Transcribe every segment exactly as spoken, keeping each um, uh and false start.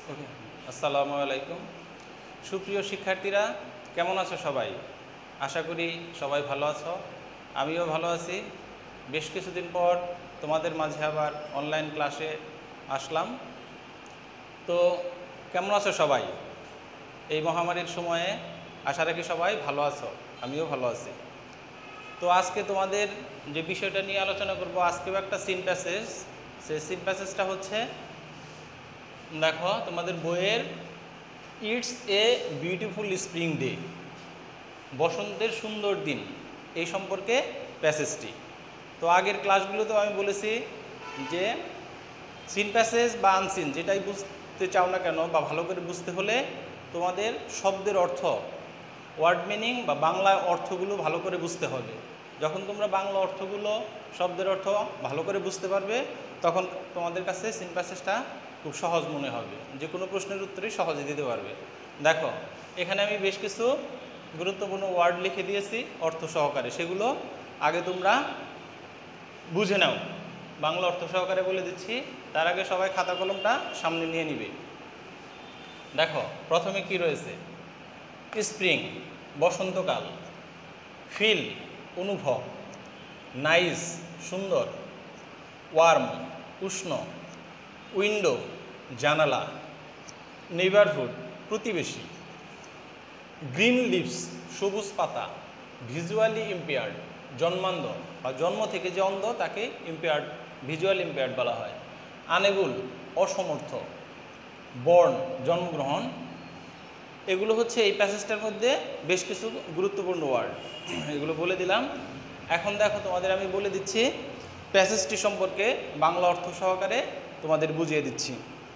ওকে, আসসালামু আলাইকুম। সুপ্রিয় শিক্ষার্থীরা, কেমন আছো সবাই? আশা করি সবাই ভালো আছো। আমিও ভালো আছি। বেশ কিছুদিন পর তোমাদের মাঝে আবার অনলাইন ক্লাসে আসলাম। তো কেমন আছো সবাই? এই মহামারীর সময়ে আশা রাখি সবাই ভালো আছো, আমিও ভালো আছি। তো আজকে তোমাদের যে বিষয়টা নিয়ে আলোচনা করব, আজকেও একটা সিন প্যাসেজ। সেই সিন প্যাসেজটা হচ্ছে, দেখো তোমাদের বইয়ের it's a beautiful spring day, বসন্তের সুন্দর দিন, এই সম্পর্কে প্যাসেজটি। তো আগের ক্লাসগুলোতেও আমি বলেছি যে সিন প্যাসেজ বা আনসিন যেটাই বুঝতে চাও না কেন বা ভালো করে বুঝতে হলে তোমাদের শব্দের অর্থ, ওয়ার্ড মিনিং বা বাংলা অর্থগুলো ভালো করে বুঝতে হবে। যখন তোমরা বাংলা অর্থগুলো, শব্দের অর্থ ভালো করে বুঝতে পারবে, তখন তোমাদের কাছে সিন প্যাসেজটা খুব সহজ মনে হবে, যে কোনো প্রশ্নের উত্তরই সহজে দিতে পারবে। দেখো এখানে আমি বেশ কিছু গুরুত্বপূর্ণ ওয়ার্ড লিখে দিয়েছি অর্থ সহকারে, সেগুলো আগে তোমরা বুঝে নাও। বাংলা অর্থ সহকারে বলে দিচ্ছি, তার আগে সবাই খাতা কলমটা সামনে নিয়ে নিবে। দেখো প্রথমে কি রয়েছে? স্প্রিং বসন্তকাল, ফিল অনুভব, নাইস সুন্দর, ওয়ার্ম উষ্ণ, উইন্ডো জানালা, নেইবারহুড প্রতিবেশী, গ্রিন লিভস সবুজ পাতা, ভিজুয়ালি ইম্পেয়ার্ড জন্মান্ধ বা জন্ম থেকে যে অন্ধ তাকে ইম্পেয়ার্ড, ভিজুয়াল ইম্পেয়ার্ড বলা হয়, আনেবল অসমর্থ, বর্ন জন্মগ্রহণ। এগুলো হচ্ছে এই প্যাসেজটার মধ্যে বেশ কিছু গুরুত্বপূর্ণ ওয়ার্ড, এগুলো বলে দিলাম। এখন দেখো তোমাদের আমি বলে দিচ্ছি প্যাসেজটি সম্পর্কে বাংলা অর্থ সহকারে তোমাদের বুঝিয়ে দিচ্ছি।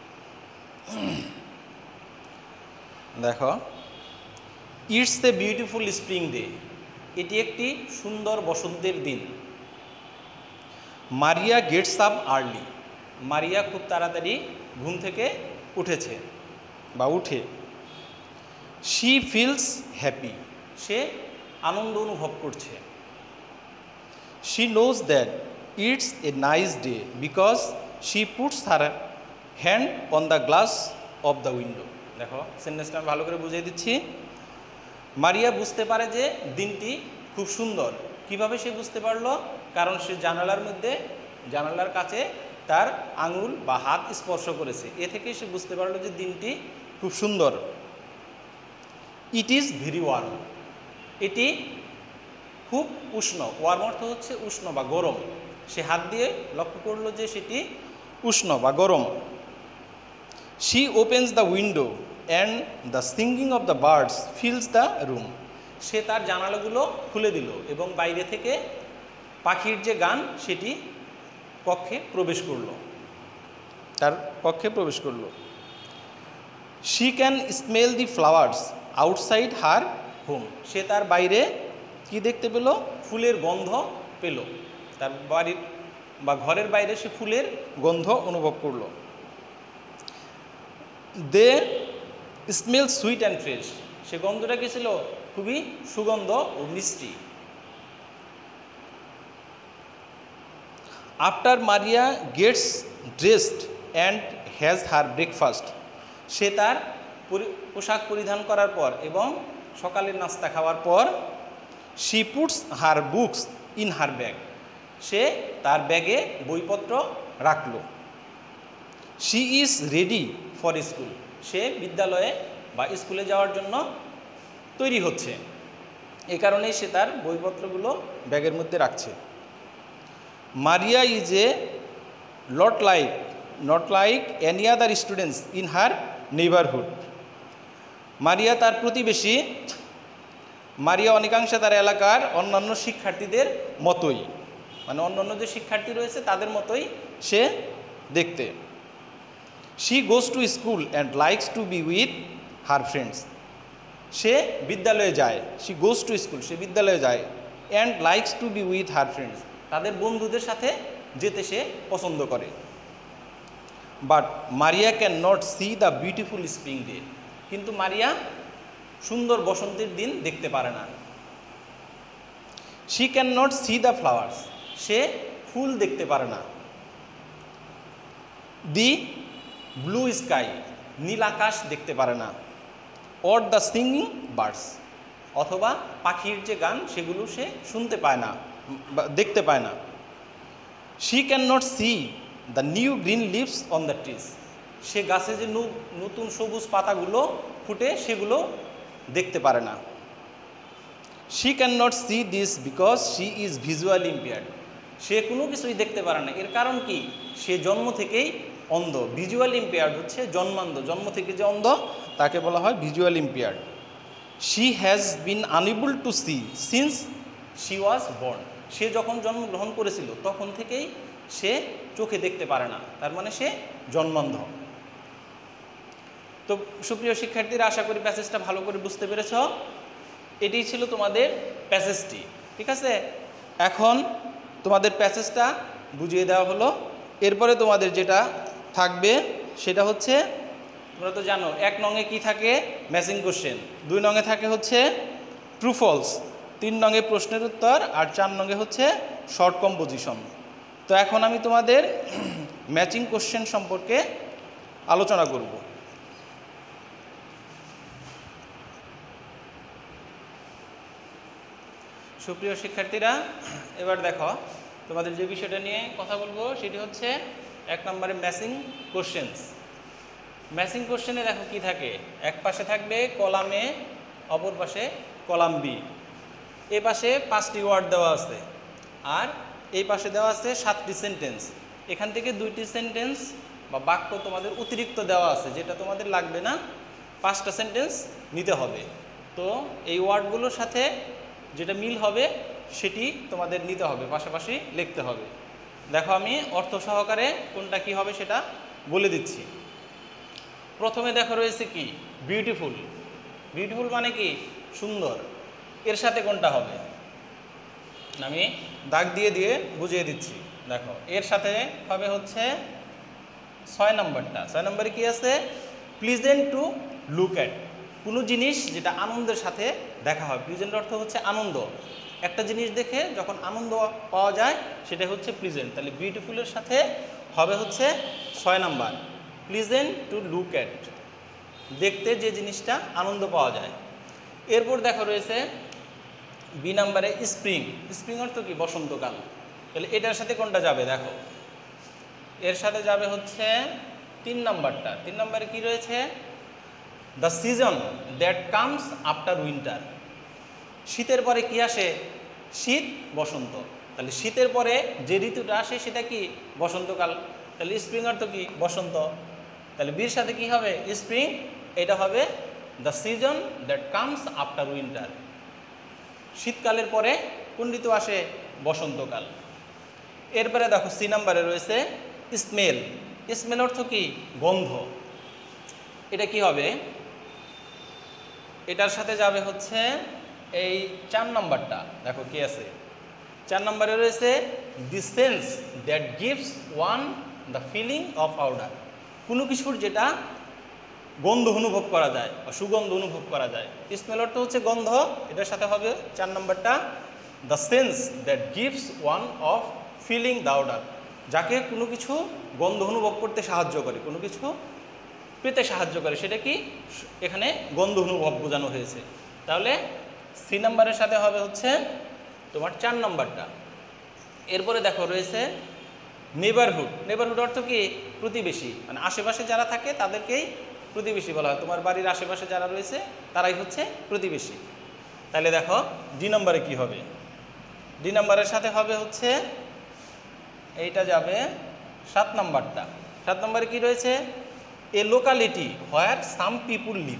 দেখো, it's the beautiful spring day, এটি একটি সুন্দর বসন্তের দিন। Maria gets up early, Maria খুব তাড়াতাড়ি ঘুম থেকে উঠেছে বা উঠে। শি ফিলস হ্যাপি, সে আনন্দ অনুভব করছে। She knows that it's a nice day because she puts her hand on the glass of the window. দেখো সেন্টেন্সটা আমি ভালো করে বুঝিয়ে দিচ্ছি। মারিয়া বুঝতে পারে যে দিনটি খুব সুন্দর। কিভাবে সে বুঝতে পারলো? কারণ সে জানালার মধ্যে, জানালার কাছে তার আঙুল বা হাত স্পর্শ করেছে, এ থেকে সে বুঝতে পারলো যে দিনটি খুব সুন্দর। ইট ইজ ভেরি ওয়ার্ম, এটি খুব উষ্ণ। ওয়ার্ম অর্থ হচ্ছে উষ্ণ বা গরম। সে হাত দিয়ে লক্ষ্য করলো যে সেটি উষ্ণ বা গরম। She opens the window and the singing of the birds fills the room, সে তার জানালাগুলো খুলে দিল এবং বাইরে থেকে পাখির যে গান সেটি কক্ষে প্রবেশ করলো, তার কক্ষে প্রবেশ করলো। She can smell the flowers outside her home, সে তার বাইরে কি দেখতে পেল? ফুলের গন্ধ পেল। তার বাড়ির বা ঘরের বাইরে সে ফুলের গন্ধ অনুভব করলো। They smell sweet and fresh, সে গন্ধটা কি ছিল? খুবই সুগন্ধ ও মিষ্টি। After Maria gets dressed and has her breakfast, সে তার পোশাক পরিধান করার পর এবং সকালের নাস্তা খাওয়ার পর, she puts her books in her bag, সে তার ব্যাগে বইপত্র রাখল। She is ready for school, সে বিদ্যালয়ে বা স্কুলে যাওয়ার জন্য তৈরি হচ্ছে, এ কারণেই সে তার বইপত্রগুলো ব্যাগের মধ্যে রাখছে। Maria is a lot like not like any other students in her neighbourhood, Maria তার প্রতিবেশী, মারিয়া অনেকাংশে তার এলাকার অন্যান্য শিক্ষার্থীদের মতোই, মানে অন্যান্য যে শিক্ষার্থী রয়েছে তাদের মতোই সে দেখতে। She goes to school and likes to be with her friends, সে বিদ্যালয়ে যায়। শি গোজ টু স্কুল, সে বিদ্যালয়ে যায়। And likes to be with her friends, তাদের বন্ধুদের সাথে যেতে সে পছন্দ করে। But Maria can not see the beautiful spring day, কিন্তু মারিয়া সুন্দর বসন্তের দিন দেখতে পারে না। She can not see the flowers, সে ফুল দেখতে পারে না। দি ব্লু স্কাই, নীল আকাশ দেখতে পারে না। অর দ্য সিঙ্গিং বার্ডস, অথবা পাখির যে গান সেগুলো সে শুনতে পায় না বা দেখতে পায় না। She can not see the new green leaves on the trees, সে গাছে যে নতুন সবুজ পাতাগুলো ফুটে সেগুলো দেখতে পারে না। She can not see this because she is visually impaired, সে কোনো কিছুই দেখতে পারে না, এর কারণ কি, সে জন্ম থেকেই অন্ধ। ভিজুয়ালি ইম্পেয়ার্ড হচ্ছে জন্মান্ধ, জন্ম থেকে যে অন্ধ তাকে বলা হয় visual impaired. She has been unable to see since she was born, সে যখন জন্মগ্রহণ করেছিল তখন থেকেই সে চোখে দেখতে পারে না, তার মানে সে জন্মান্ধ। তো সুপ্রিয় শিক্ষার্থীরা, আশা করি প্যাসেজটা ভালো করে বুঝতে পেরেছ। এটি ছিল তোমাদের প্যাসেজটি, ঠিক আছে। এখন তোমাদের প্যাসেজটা বুঝিয়ে দেওয়া হলো। এরপরে তোমাদের যেটা থাকবে সেটা হচ্ছে, তোমরা তো জানো এক নঙে কি থাকে, ম্যাচিং কোশ্চেন, দুই নঙে থাকে হচ্ছে ট্রু ফলস, তিন নঙে প্রশ্নের উত্তর, আর চার নঙে হচ্ছে শর্ট কম্পোজিশন। তো এখন আমি তোমাদের ম্যাচিং কোশ্চেন সম্পর্কে আলোচনা করব। সুপ্রিয় শিক্ষার্থীরা, এবার দেখো তোমাদের যে বিষয়টা নিয়ে কথা বলবো সেটি হচ্ছে এক নম্বরে ম্যাচিং কোশ্চেন্স। ম্যাচিং কোশ্চেনে দেখো কি থাকে, এক পাশে থাকবে কলাম এ, অপর পাশে কলাম বি। এ পাশে পাঁচটি ওয়ার্ড দেওয়া আছে আর এই পাশে দেওয়া আছে সাতটি সেন্টেন্স। এখান থেকে দুইটি সেন্টেন্স বা বাক্য তোমাদের অতিরিক্ত দেওয়া আছে, যেটা তোমাদের লাগবে না, পাঁচটা সেন্টেন্স নিতে হবে। তো এই ওয়ার্ডগুলোর সাথে যেটা মিল হবে সেটি তোমাদের নিতে হবে, পাশাপাশি লিখতে হবে। দেখো আমি অর্থ সহকারে কোনটা কি হবে সেটা বলে দিচ্ছি। প্রথমে দেখো রয়েছে কি, বিউটিফুল। বিউটিফুল মানে কি, সুন্দর। এর সাথে কোনটা হবে, আমি দাগ দিয়ে দিয়ে বুঝিয়ে দিচ্ছি। দেখো এর সাথে হবে হচ্ছে ছয় নম্বরটা। ছয় নম্বরে কি আছে, প্লিজেন্ট টু লুক অ্যাট, কোনো জিনিস যেটা আনন্দের সাথে দেখা হয়। প্লিজেন্ট অর্থ হচ্ছে আনন্দ, একটা জিনিস দেখে যখন আনন্দ পাওয়া যায় সেটা হচ্ছে প্লিজেন্ট। তাহলে বিউটিফুলের সাথে হবে হচ্ছে ছয় number, pleasant to look at, দেখতে যে জিনিসটা আনন্দ পাওয়া যায়। এরপর দেখো রয়েছে বি নাম্বারে স্প্রিং। স্প্রিং অর্থ কি, বসন্তকাল। তাহলে এটার সাথে কোনটা যাবে, দেখো এর সাথে যাবে হচ্ছে তিন নাম্বারটা। তিন নাম্বারে কি রয়েছে, the season that comes after winter, শীতের পরে কি আসে, শীত, বসন্ত। তাহলে শীতের পরে যে ঋতুটা আসে সেটা কি, বসন্তকাল। তাহলে স্প্রিং অর্থ কি, বসন্ত। তাহলে বির সাথে কি হবে, স্প্রিং, এটা হবে the season that comes after winter, শীতকালের পরে কোন ঋতু আসে, বসন্তকাল। এরপরে দেখো সি নাম্বারে রয়েছে স্মেল। স্মেল অর্থ কি, গন্ধ। এটা কি হবে, এটার সাথে যাবে হচ্ছে এই চার নাম্বারটা। দেখো কি আছে, চার নম্বরে রয়েছে the sense that gives one the feeling of order, কোনো কিছুর যেটা গন্ধ অনুভব করা যায় বা সুগন্ধ অনুভব করা যায়। স্মেল অর্থ হচ্ছে গন্ধ, এটার সাথে হবে চার নম্বরটা the sense that gives one of feeling the order, যাকে কোনো কিছু গন্ধ অনুভব করতে সাহায্য করে, কোনো কিছু পেতে সাহায্য করে, সেটা কি, এখানে গন্ধ অনুভব বোঝানো হয়েছে। তাহলে সি নাম্বারের সাথে হবে হচ্ছে তোমার চার নম্বরটা। এরপরে দেখো রয়েছে নেবারহুড। নেবারহুড অর্থ কি, প্রতিবেশী, মানে আশেপাশে যারা থাকে তাদেরকেই প্রতিবেশী বলা হয়। তোমার বাড়ির আশেপাশে যারা রয়েছে তারাই হচ্ছে প্রতিবেশী। তাহলে দেখো ডি নম্বরে কি হবে, ডি নম্বরের সাথে হবে হচ্ছে এইটা যাবে সাত নম্বরটা। সাত নম্বরে কি রয়েছে, এ লোকালিটি হোয়ার সাম পিপুল লিভ,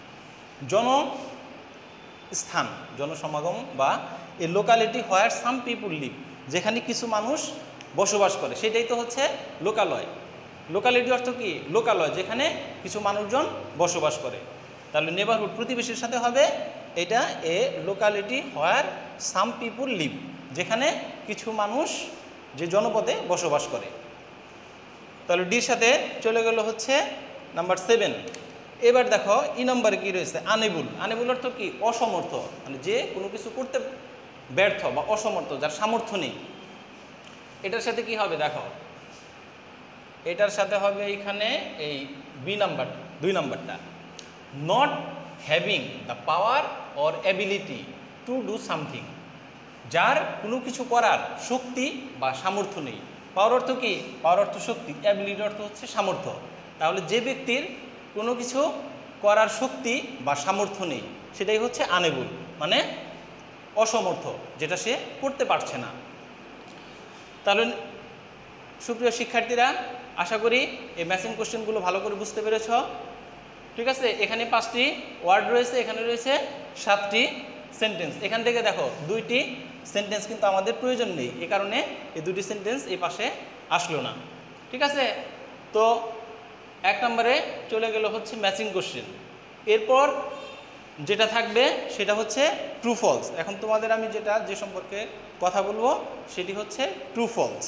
জনস্থান, জনসমাগম, বা এ লোকালিটি হোয়ার সাম পিপুল লিভ, যেখানে কিছু মানুষ বসবাস করে, সেটাই তো হচ্ছে লোকালয়। লোকালিটি অর্থ কি, লোকালয়, যেখানে কিছু মানুষজন বসবাস করে। তাহলে নেবারহুড প্রতিবেশীর সাথে হবে এটা এ লোকালিটি হোয়ার সাম পিপুল লিভ, যেখানে কিছু মানুষ যে জনপদে বসবাস করে। তাহলে ডির সাথে চলে গেল হচ্ছে নাম্বার সেভেন। এবার দেখো ই নম্বরে কি রয়েছে, আনেবল। আনেবল অর্থ কি, অসমর্থ, মানে যে কোনো কিছু করতে ব্যর্থ বা অসমর্থ, যার সামর্থ্য নেই। এটার সাথে কি হবে, দেখো এটার সাথে হবে এইখানে এই বি নাম্বার দুই নাম্বারটা, not having the power or ability to do something, যার কোনো কিছু করার শক্তি বা সামর্থ্য নেই। পাওয়ার অর্থ কি? পাওয়ার অর্থ শক্তি, অ্যাবিলিটি অর্থ হচ্ছে সামর্থ্য। তাহলে যে ব্যক্তির কোনো কিছু করার শক্তি বা সামর্থ্য নেই সেটাই হচ্ছে আনেবল, মানে অসমর্থ, যেটা সে করতে পারছে না। তাহলে সুপ্রিয় শিক্ষার্থীরা, আশা করি এই ম্যাচিং কোশ্চেনগুলো ভালো করে বুঝতে পেরেছ। ঠিক আছে, এখানে পাঁচটি ওয়ার্ড রয়েছে, এখানে রয়েছে সাতটি সেন্টেন্স। এখান থেকে দেখো দুইটি সেন্টেন্স কিন্তু আমাদের প্রয়োজন নেই, এ কারণে এই দুটি সেন্টেন্স এই পাশে আসলো না। ঠিক আছে, তো এক নম্বরে চলে গেল হচ্ছে ম্যাচিং কোশ্চেন। এরপর যেটা থাকবে সেটা হচ্ছে ট্রু ফলস। এখন তোমাদের আমি যেটা যে সম্পর্কে কথা বলবো সেটি হচ্ছে ট্রু ফলস।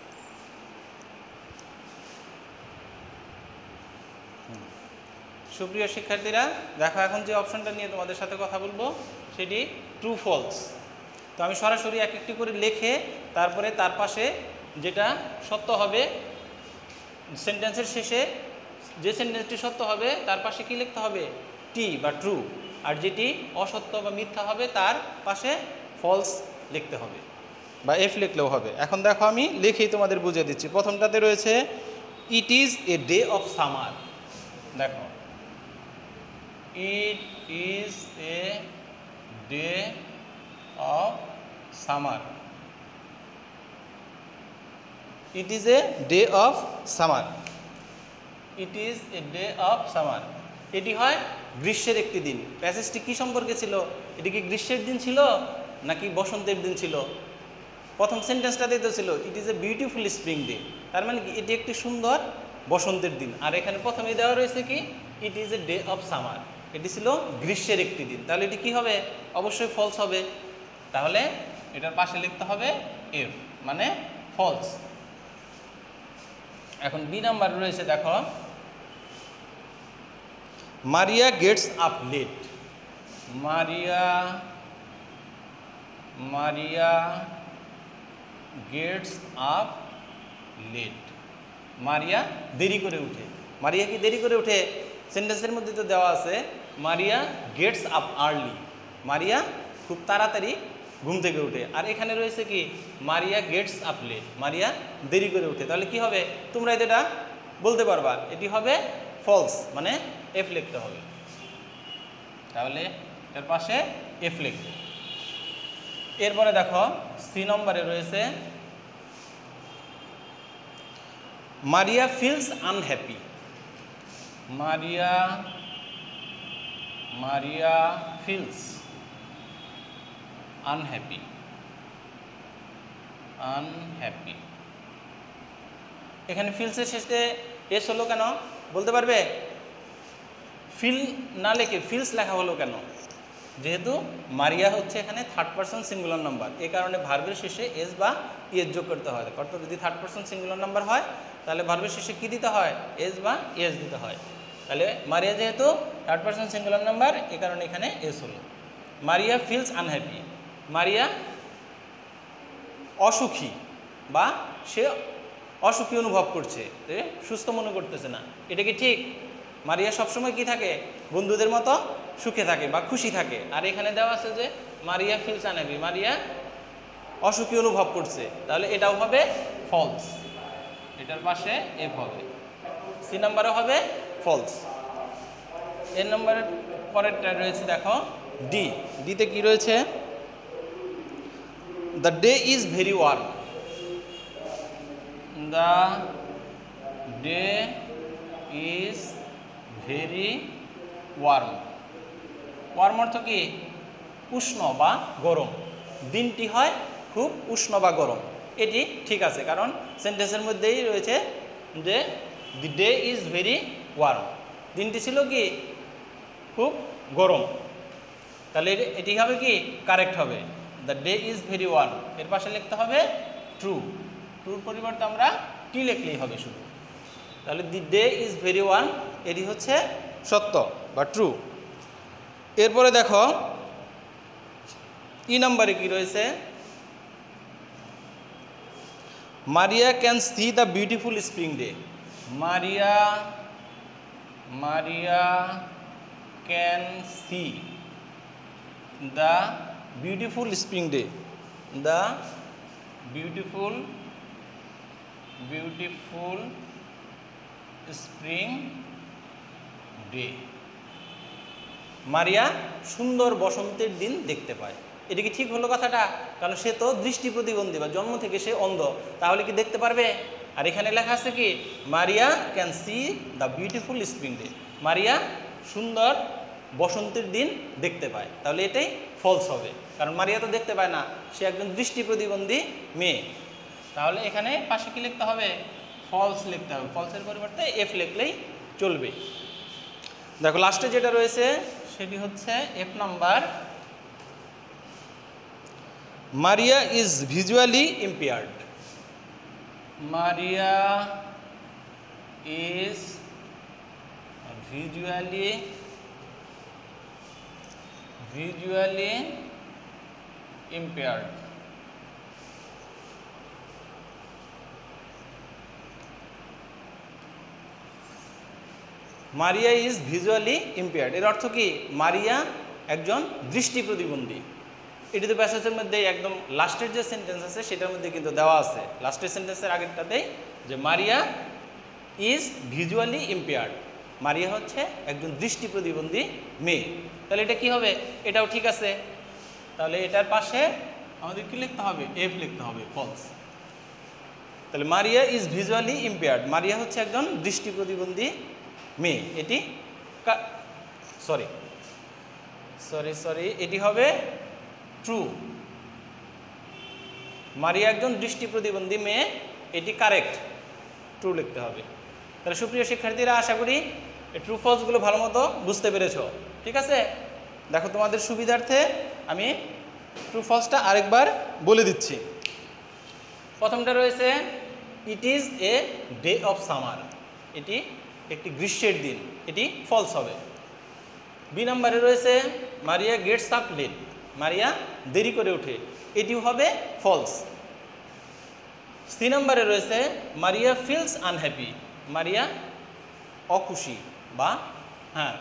সুপ্রিয় শিক্ষার্থীরা, দেখো এখন যে অপশনটা নিয়ে তোমাদের সাথে কথা বলবো সেটি ট্রু ফলস। তো আমি সরাসরি এক একটি করে লিখে তারপরে তার পাশে যেটা সত্য হবে, সেন্টেন্সের শেষে যে সেন্টেন্সটি সত্য হবে তার পাশে কি লিখতে হবে? টি বা ট্রু। আর যেটি অসত্য বা মিথ্যা হবে তার পাশে ফলস লিখতে হবে বা এফ লিখলেও হবে। এখন দেখো আমি লিখেই তোমাদের বুঝিয়ে দিচ্ছি। প্রথমটাতে রয়েছে it is a day of summer. দেখো, it is a day of summer. It is a day of summer. It is a day of summer. এটি হয় গ্রীষ্মের একটি দিন। প্যাসেজটি কী সম্পর্কে ছিল? এটি কি গ্রীষ্মের দিন ছিল নাকি বসন্তের দিন ছিল? প্রথম সেন্টেন্সটাতেই তো ছিল it is a beautiful spring day, তার মানে কি এটি একটি সুন্দর বসন্তের দিন। আর এখানে প্রথমেই দেওয়া রয়েছে কি it is a day of summer, এটি ছিল গ্রীষ্মের একটি দিন। তাহলে এটি কি হবে? অবশ্যই ফলস হবে। তাহলে এটার পাশে লিখতে হবে এফ, মানে ফলস। এখন বি নাম্বার রয়েছে, দেখো Maria gets up late. Maria Maria gets up late. Maria দেরি করে উঠে। মারিয়া কি দেরি করে উঠে? সেন্টেন্সের মধ্যে তো দেওয়া আছে Maria gets up early. Maria খুব তাড়াতাড়ি ঘুম থেকে উঠে। আর এখানে রয়েছে কি Maria gets up late, Maria দেরি করে উঠে। তাহলে কি হবে? তোমরা এটা বলতে পারবা, এটি হবে ফলস, মানে এফ লিখতে হবে। তাহলে এর পাশে এফ লিখবে। এরপরে দেখো সি নম্বরে রয়েছে Maria feels unhappy. Maria Maria feels unhappy. Unhappy এখানে ফিলসের শেষে এস হলো কেন বলতে পারবে? ফিল না লিখে ফিলস লেখা হলো কেন? যেহেতু মারিয়া হচ্ছে এখানে থার্ড পারসন সিঙ্গুলার নাম্বার, এই কারণে ভার্বের শেষে এস বা ইএস যোগ করতে হয়। অর্থাৎ যদি থার্ড পারসন সিঙ্গুলার নাম্বার হয় তাহলে ভার্বের শেষে কী দিতে হয়? এস বা ইএস দিতে হয়। তাহলে মারিয়া যেহেতু থার্ড পারসন সিঙ্গুলার নাম্বার, এই কারণে এখানে এস হলো। মারিয়া ফিলস আনহ্যাপি। মারিয়া অসুখী বা সে অসুখী অনুভব করছে, সুস্থ মনে করতেছে না। এটা কি ঠিক? মারিয়া সবসময় কি থাকে? বন্ধুদের মতো সুখে থাকে বা খুশি থাকে। আর এখানে দেওয়া আছে যে মারিয়া ফিলস আনহ্যাপি, মারিয়া অসুখী অনুভব করছে। তাহলে এটাও হবে ফলস, এটার পাশে এফ হবে। সি নাম্বারও হবে ফলস। এর নম্বরের পরেরটা রয়েছে দেখো ডি। ডিতে কি রয়েছে? The day is very warm. The day is very warm. Warm অর্থ কি? উষ্ণ বা গরম। দিনটি হয় খুব উষ্ণ বা গরম। এটি ঠিক আছে, কারণ সেন্টেন্সের মধ্যেই রয়েছে যে the day is very warm, দিনটি ছিল কি খুব গরম। তাহলে এটি হবে কি কারেক্ট হবে, the day is very warm. এর পাশে লিখতে হবে ট্রু। ট্রুর পরিবর্তে আমরা টি লিখলেই হবে শুধু। তাহলে the day is very warm এটি হচ্ছে সত্য বা ট্রু। এরপরে দেখো ই নাম্বারে কি রয়েছে? Maria can see the beautiful spring day. Maria Maria can see the beautiful spring day, the beautiful beautiful spring day. Maria সুন্দর বসন্তের দিন দেখতে পায়। এটা কি ঠিক হলো কথাটা? কারণ সে তো দৃষ্টি প্রতিবন্ধী বা জন্ম থেকে সে অন্ধ, তাহলে কি দেখতে পারবে? আর এখানে লেখা আছে কি Maria can see the beautiful spring day, Maria সুন্দর বসন্তের দিন দেখতে পায়, তাহলে এটাই ফলস হবে, কারণ মারিয়া তো দেখতে পায় না, সে একজন দৃষ্টি প্রতিবন্ধী মেয়ে। তাহলে এখানে পাশে কি লিখতে হবে? ফলস লিখতে হবে, ফলসের পরিবর্তে এফ লিখলেই চলবে। দেখো লাস্টে যেটা রয়েছে সেটি হচ্ছে F number, Maria is visually impaired, Maria is visually visually impaired. Maria is visually impaired এর অর্থ কি? মারিয়া একজন দৃষ্টি প্রতিবন্ধী। এটি তো প্যাসেজের মধ্যে একদম লাস্টের যে সেন্টেন্স আছে সেটার মধ্যে কিন্তু দেওয়া আছে, লাস্টের সেন্টেন্সের আগেরটাতেই, যে Maria is visually impaired, Maria হচ্ছে একজন দৃষ্টি প্রতিবন্ধী মেয়ে। তাহলে এটা কি হবে? এটাও ঠিক আছে। তাহলে এটার পাশে আমাদের কি লিখতে হবে? এফ লিখতে হবে, ফলস। তাহলে Maria is visually impaired, Maria হচ্ছে একজন দৃষ্টি প্রতিবন্ধী মেয়ে, এটি সরি সরি সরি এটি হবে ট্রু। মারিয়া একজন দৃষ্টি প্রতিবন্ধী মেয়ে, এটি কারেক্ট, ট্রু লিখতে হবে। তাহলে সুপ্রিয় শিক্ষার্থীরা, আশা করি এই ট্রু ফলসগুলো ভালো মতো বুঝতে পেরেছ। ঠিক আছে, দেখো তোমাদের সুবিধার্থে আমি ট্রু ফলসটা আরেকবার বলে দিচ্ছি। প্রথমটা রয়েছে it is a day of summer, এটি একটি গ্রীষ্মের দিন, এটি ফলস হবে। বি নাম্বারে রয়েছে Maria gets up late, Maria দেরি করে ওঠে, এটিও হবে ফলস। সি নাম্বারে রয়েছে মারিয়া ফিলস আনহ্যাপি, মারিয়া অখুশি বা হ্যাঁ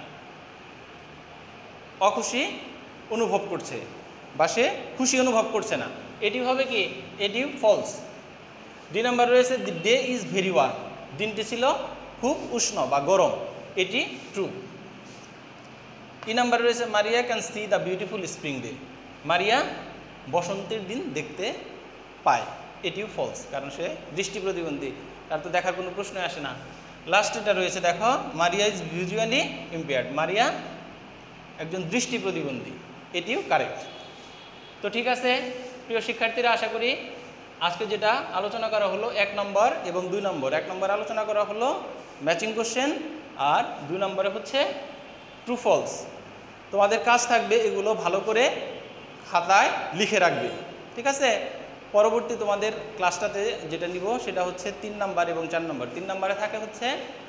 অখুশি অনুভব করছে বা সে খুশি অনুভব করছে না, এটি হবে কি? এটি ফলস। ডি নাম্বার রয়েছে the day is very warm, দিনটি ছিল খুব উষ্ণ বা গরম, এটি ট্রু। ই নাম্বার রয়েছে Maria can see the beautiful spring day, Maria বসন্তের দিন দেখতে পায়, এটিও ফলস, কারণ সে দৃষ্টি প্রতিবন্ধী, তার তো দেখার কোনো প্রশ্নই আসে না। লাস্ট এটা রয়েছে দেখো Maria is visually impaired, Maria একজন দৃষ্টি প্রতিবন্ধী, এটিও কারেক্ট। তো ঠিক আছে প্রিয় শিক্ষার্থীরা, আশা করি আজকে যেটা আলোচনা করা হলো এক নম্বর এবং দুই নম্বর, এক নম্বর আলোচনা করা হলো ম্যাচিং কোশ্চেন আর দুই নম্বরে হচ্ছে ট্রু ফলস। তোমাদের কাজ থাকবে এগুলো ভালো করে খাতায় লিখে রাখবে। ঠিক আছে, পরবর্তী তোমাদের ক্লাসটাতে যেটা নিব সেটা হচ্ছে তিন নাম্বার এবং চার নম্বর। তিন নম্বরে থাকে হচ্ছে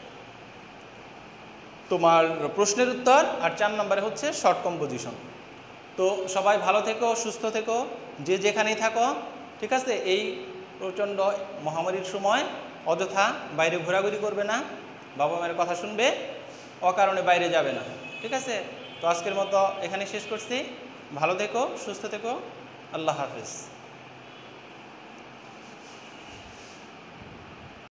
তোমার প্রশ্নের উত্তর আর চার নম্বরে হচ্ছে শর্ট কম্পোজিশন। তো সবাই ভালো থেকো, সুস্থ থেকো, যে যেখানেই থাকো। ঠিক আছে, এই প্রচণ্ড মহামারীর সময় অযথা বাইরে ঘোরাঘুরি করবে না, বাবা মায়ের কথা শুনবে, অকারণে বাইরে যাবে না। ঠিক আছে, তো আজকের মতো এখানে শেষ করছি। ভালো থেকো, সুস্থ থেকো, আল্লাহ হাফেজ।